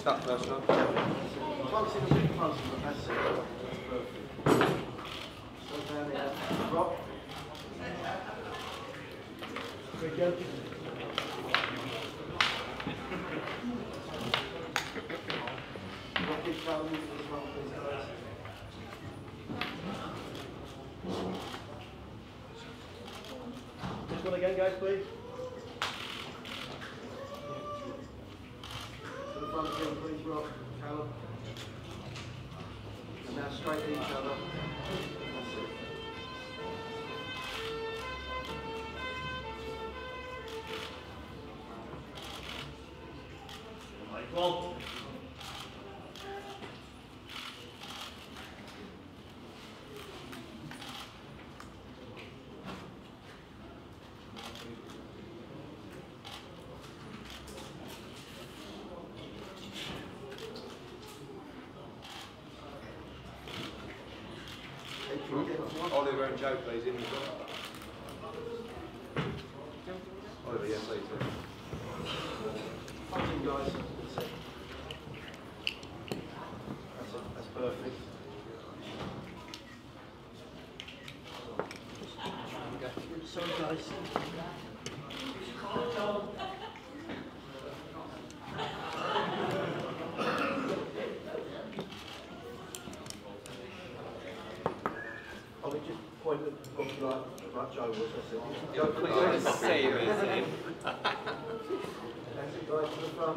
Start first, John. Once in a bit closer, that's it. Perfect. So down here, drop. There we go. Rock it down into the front, please, guys. Just one again, guys, please. To the front again, please, Rob, Callum. And now straight at each other. That's it. Well, Oliver and Joe, please, in the door. Oliver, yes, please. Front in, guys. That's it. That's it. That's perfect. Sorry, guys. I would just point at the book like Joe was, that's it. Joe, please. Same as him. That's it, guys, to the front.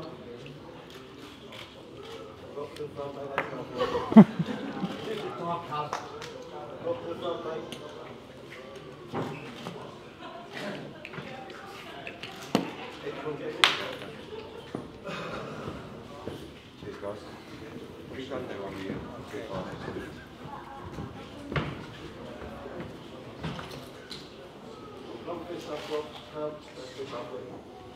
Rock to the front, mate, that's not Rock to the front, mate. Everyone get it. Cheers, guys. Which one do you want to use? Long fist up, Rob. That's good, lovely.